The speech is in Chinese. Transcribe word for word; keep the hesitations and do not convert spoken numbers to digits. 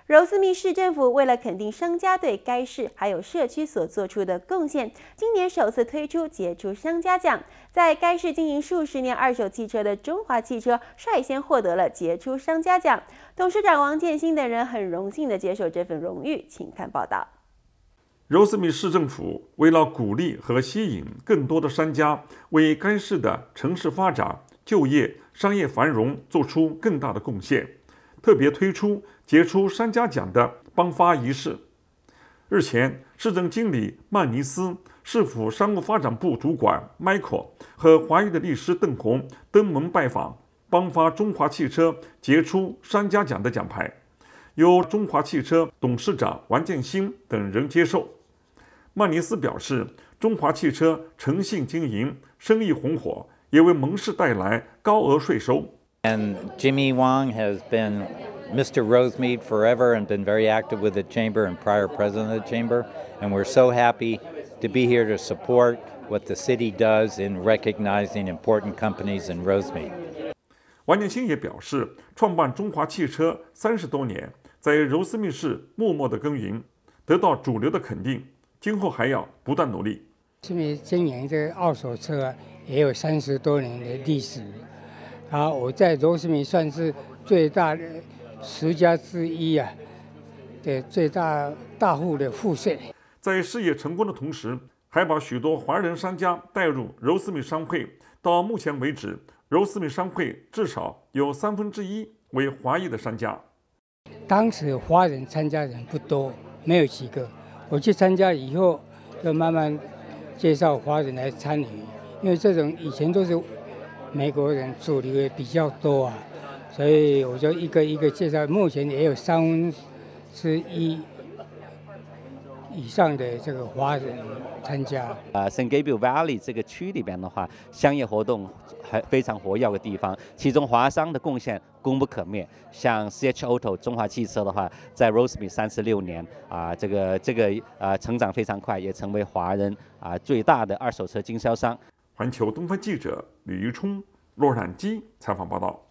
柔斯密市政府为了肯定商家对该市还有社区所做出的贡献，今年首次推出杰出商家奖。在该市经营数十年二手汽车的中华汽车率先获得了杰出商家奖。董事长王建新等人很荣幸地接受这份荣誉，请看报道。 柔斯密市政府为了鼓励和吸引更多的商家为该市的城市发展、就业、商业繁荣做出更大的贡献，特别推出杰出商家奖的颁发仪式。日前，市政经理曼尼斯、市府商务发展部主管 Michael 和华裔的律师邓红登门拜访，颁发中华汽车杰出商家奖的奖牌，由中华汽车董事长王建新等人接受。曼尼斯表示，中华汽车诚信经营，生意红火，也为蒙市带来高额税收。 And Jimmy Wong has been Mister Rosemead forever and been very active with the chamber and prior president of the chamber. And we're so happy to be here to support what the city does in recognizing important companies in Rosemead. 王建新也表示，创办中华汽车三十多年，在柔斯密市默默的耕耘，得到主流的肯定，今后还要不断努力。 因为经营这个二手车啊，也有三十多年的历史。啊，我在柔斯密算是最大的十家之一啊的最大大户的户税。 在事业成功的同时，还把许多华人商家带入柔斯密商会。到目前为止，柔斯密商会至少有三分之一为华裔的商家。 当时华人参加人不多，没有几个。我去参加以后，就慢慢介绍华人来参与，因为这种以前都是美国人主流的比较多啊，所以我就一个一个介绍。目前也有三分之一以上的这个华人参加。 呃 ，San Gabriel Valley 这个区里边的话，商业活动还非常活跃的地方，其中华商的贡献功不可没。像 C H Auto 中华汽车的话，在 Rosemead 三十六年啊、呃，这个这个呃成长非常快，也成为华人啊、呃、最大的二手车经销商。 环球东方记者吕玉冲、洛杉矶采访报道。